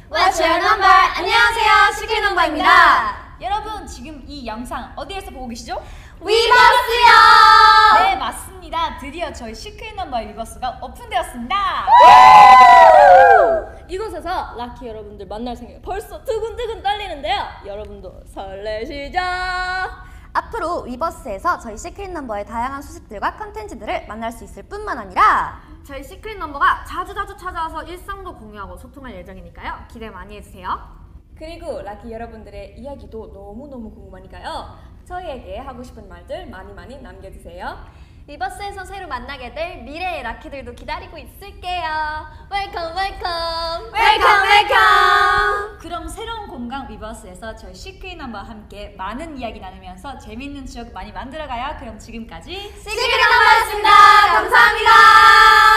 What's your number? 안녕하세요, 시크릿 넘버입니다. 여러분, 지금 이 영상 어디에서 보고 계시죠? 위버스요! 네, 맞습니다. 드디어 저희 시크릿 넘버 위버스가 오픈되었습니다. 이곳에서 라키 여러분들 만날 생각이 벌써 두근두근 떨리는데요. 여러분도 설레시죠? 앞으로 위버스에서 저희 시크릿 넘버의 다양한 소식들과 컨텐츠들을 만날 수 있을 뿐만 아니라 저희 시크릿 넘버가 자주자주 찾아와서 일상도 공유하고 소통할 예정이니까요. 기대 많이 해주세요. 그리고 라키 여러분들의 이야기도 너무너무 궁금하니까요. 저희에게 하고 싶은 말들 많이 남겨주세요. 위버스에서 새로 만나게 될 미래의 라키들도 기다리고 있을게요. 웰컴 웰컴 웰컴 웰컴. 그럼 새로운 공간 위버스에서 저희 시크릿 넘버와 함께 많은 이야기 나누면서 재밌는 추억 많이 만들어가요. 그럼 지금까지 시크릿 넘버였습니다. 감사합니다.